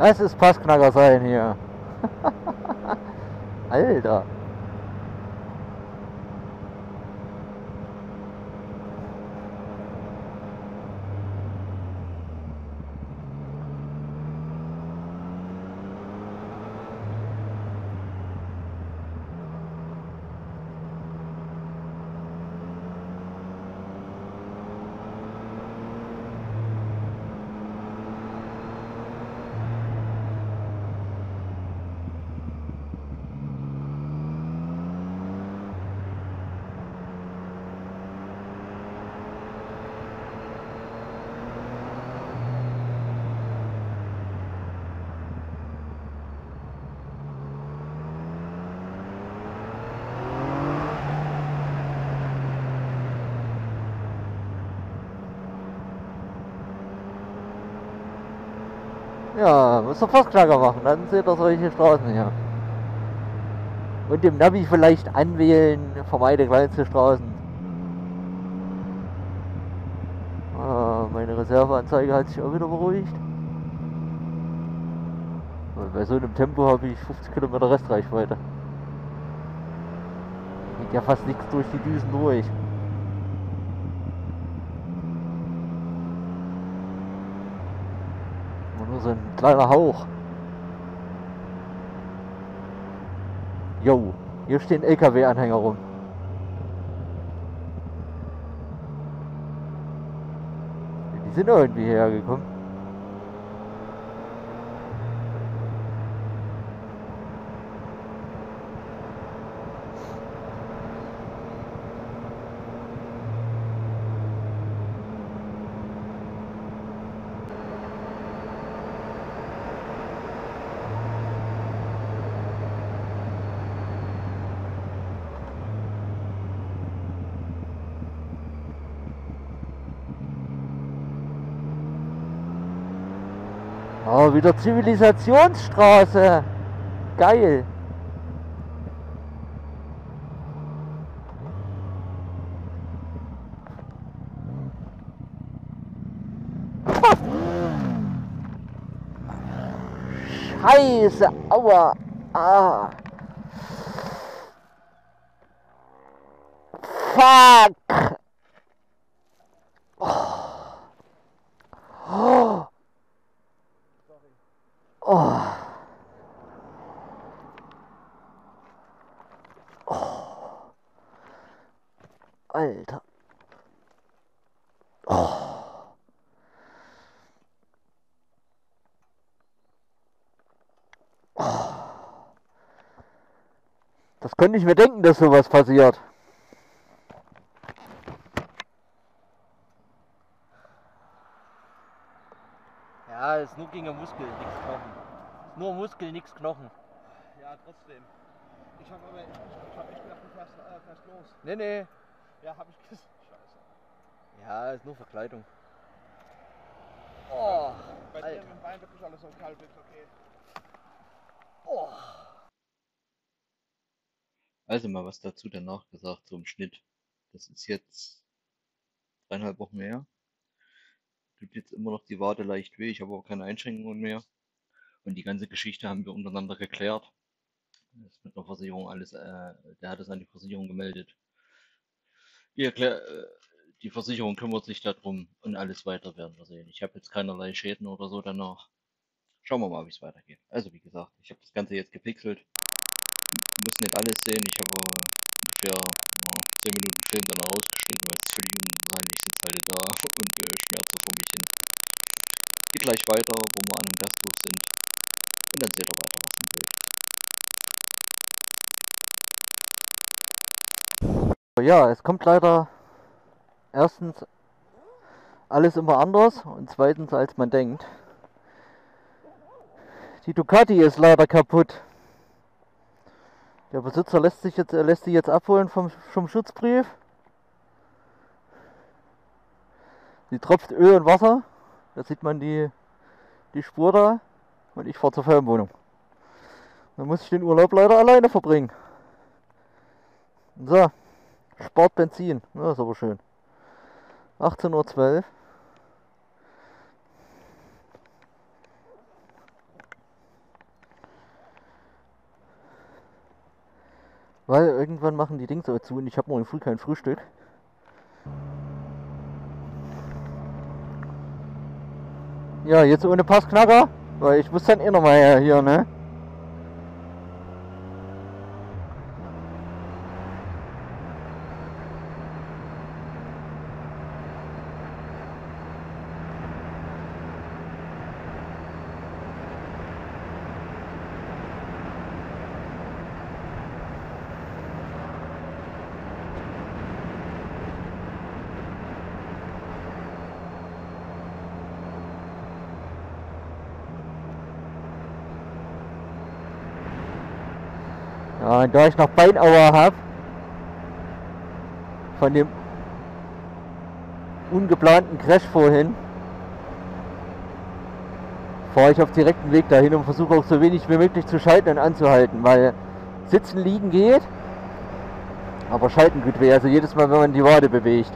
Es ist Passknacker sein hier. Alter. Ja, muss doch Passknacker machen, dann seht ihr solche Straßen hier. Und dem Navi vielleicht anwählen, vermeide kleinste Straßen. Ah, meine Reserveanzeige hat sich auch wieder beruhigt. Und bei so einem Tempo habe ich 50 Kilometer Restreichweite. Geht ja fast nichts durch die Düsen durch. Nur so ein kleiner Hauch. Jo, hier stehen LKW-Anhänger rum. Die sind irgendwie hergekommen. Oh, wieder Zivilisationsstraße. Geil. Scheiße, aua. Ah. Fuck. Oh. Oh. Oh. Oh. Alter. Oh. Oh. Das konnte ich mir denken, dass sowas passiert. Ja, ist nur gegen Muskel, nichts Knochen. Ist nur Muskel, nichts Knochen. Ja, trotzdem. Ich hab echt gedacht, du fährst los. Nee, nee. Ja, hab ich gesagt. Scheiße. Ja, ist nur Verkleidung. Oh, bei Alter. dir mit dem Bein wirklich alles so kalt ist, okay. Oh. Also mal was dazu danach gesagt, so im Schnitt. Das ist jetzt 3,5 Wochen her. Tut jetzt immer noch die Wade leicht weh, ich habe auch keine Einschränkungen mehr. Und die ganze Geschichte haben wir untereinander geklärt. Das ist mit der Versicherung alles, der hat es an die Versicherung gemeldet. Die Versicherung kümmert sich darum und alles weiter werden wir sehen. Ich habe jetzt keinerlei Schäden oder so danach. Schauen wir mal, wie es weitergeht. Also wie gesagt, ich habe das Ganze jetzt gepixelt. Muss nicht alles sehen. Ich habe ungefähr 10 Minuten Film dann rausgeschnitten, weil es völlig uninteressant. Ich sitze halt da und schmerze vor mich hin. Geht gleich weiter, wo wir an einem Gasthof sind. Und dann seht ihr weiter, was im Bild. Ja, es kommt leider erstens alles immer anders und zweitens als man denkt. Die Ducati ist leider kaputt. Der Besitzer lässt sie jetzt abholen vom Schutzbrief. Sie tropft Öl und Wasser. Da sieht man die Spur da. Und ich fahre zur Ferienwohnung. Dann muss ich den Urlaub leider alleine verbringen. So, spart Benzin. Das ist aber schön. 18:12 Uhr. Weil irgendwann machen die Dings auch zu und ich habe morgen früh kein Frühstück. Ja, jetzt ohne Passknacker, weil ich muss dann eh nochmal her hier, ne? Ja, und da ich noch Beinauer habe, von dem ungeplanten Crash vorhin, fahre ich auf direktem Weg dahin und versuche auch so wenig wie möglich zu schalten und anzuhalten, weil sitzen, liegen geht, aber schalten tut weh, also jedes Mal, wenn man die Wade bewegt.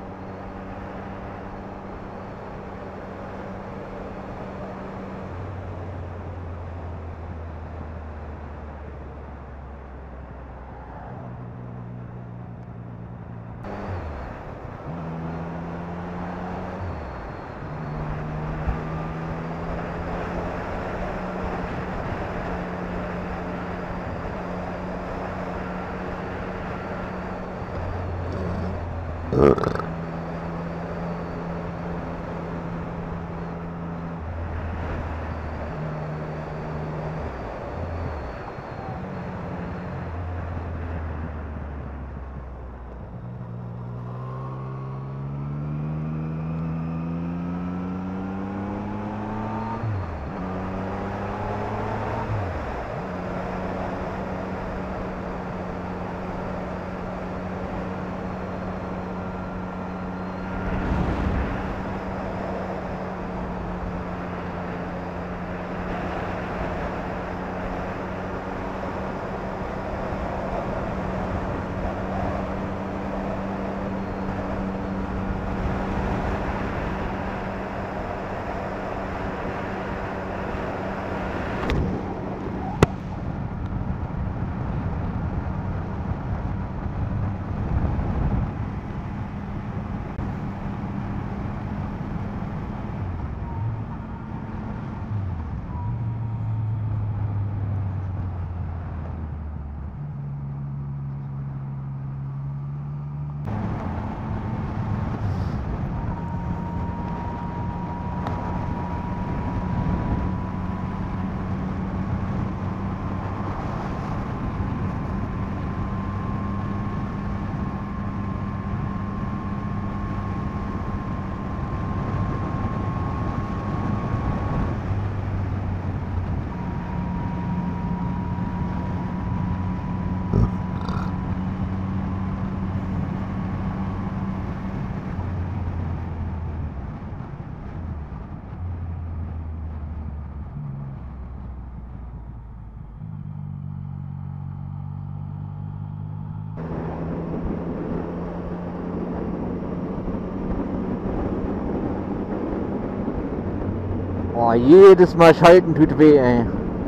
Oh, jedes Mal schalten tut weh, ey.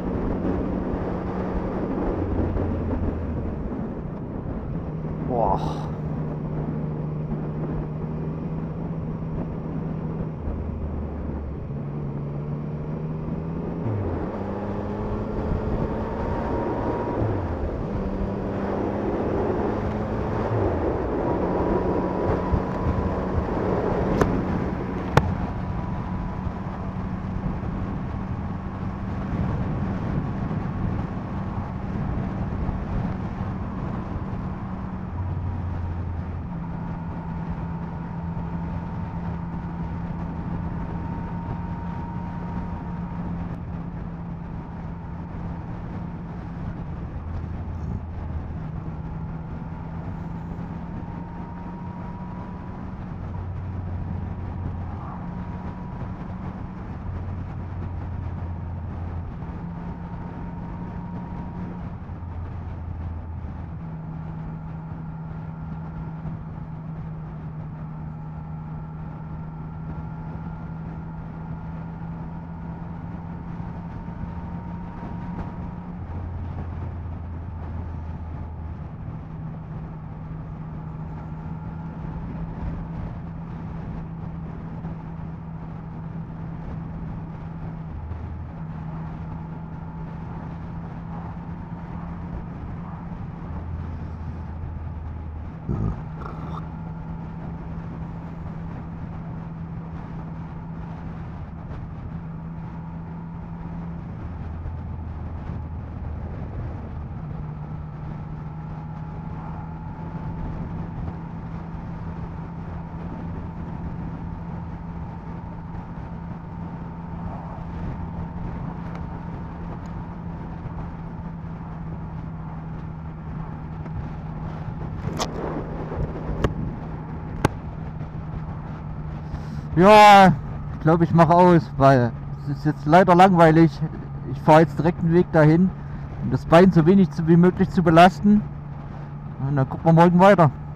Boah. Ja, ich glaube, ich mache aus, weil es ist jetzt leider langweilig. Ich fahre jetzt direkt den Weg dahin, um das Bein so wenig wie möglich zu belasten. Und dann gucken wir morgen weiter.